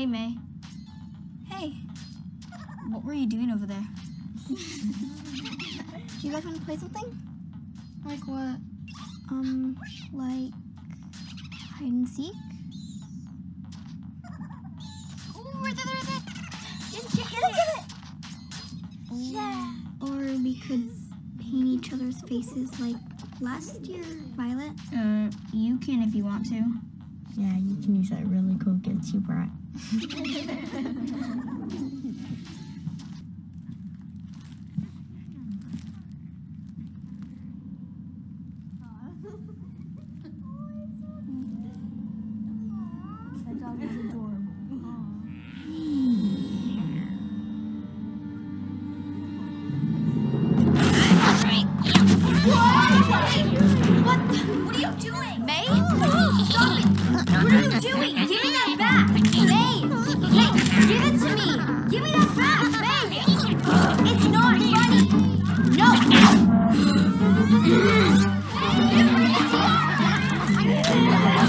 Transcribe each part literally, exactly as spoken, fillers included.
Hey, May. Hey, What were you doing over there? do you guys want to play something? Like what? Um, like hide and seek? Ooh, right there, right there. Didn't you get it? Yeah. Or we could paint each other's faces like last year, Violet. Uh, you can if you want to. Yeah, you can use that really cool gift you brought. That dog is adorable. What? What are you doing? May? Stop it! What are you doing? Give me that back! May! May! Give it to me! Give me that back! May! It's not funny! No! Give me the tiara!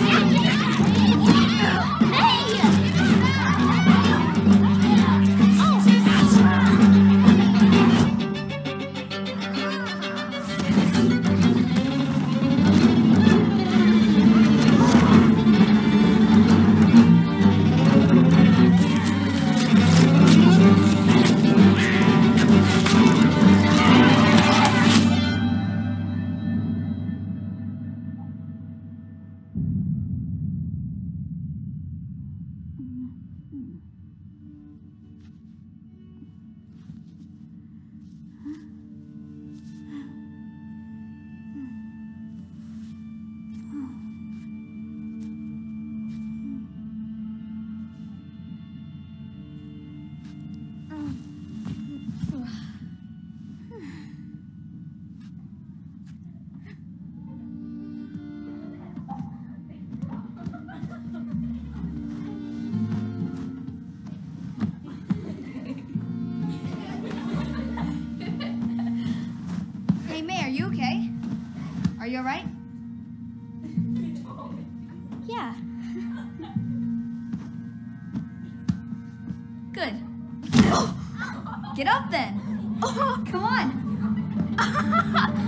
Hey, May, are you okay? Are you alright? Yeah. Good. Get up then. Come on.